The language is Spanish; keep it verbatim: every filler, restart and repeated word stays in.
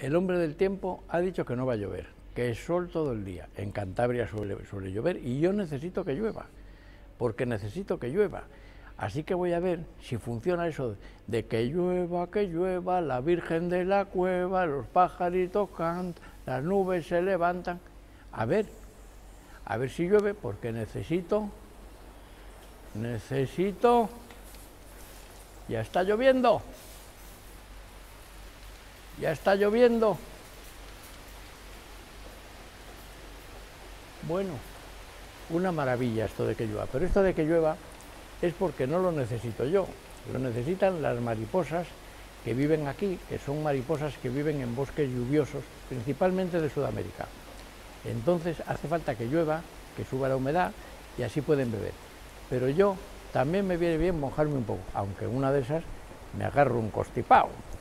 El hombre del tiempo ha dicho que no va a llover, que es sol todo el día. En Cantabria suele, suele llover y yo necesito que llueva, porque necesito que llueva. Así que voy a ver si funciona eso de que llueva, que llueva, la Virgen de la Cueva, los pajaritos cantan, las nubes se levantan. A ver, a ver si llueve, porque necesito, necesito, ya está lloviendo. Ya está lloviendo. Bueno, una maravilla esto de que llueva, pero esto de que llueva es porque no lo necesito yo, lo necesitan las mariposas que viven aquí, que son mariposas que viven en bosques lluviosos, principalmente de Sudamérica. Entonces hace falta que llueva, que suba la humedad y así pueden beber. Pero yo también me viene bien mojarme un poco, aunque una de esas me agarro un constipado.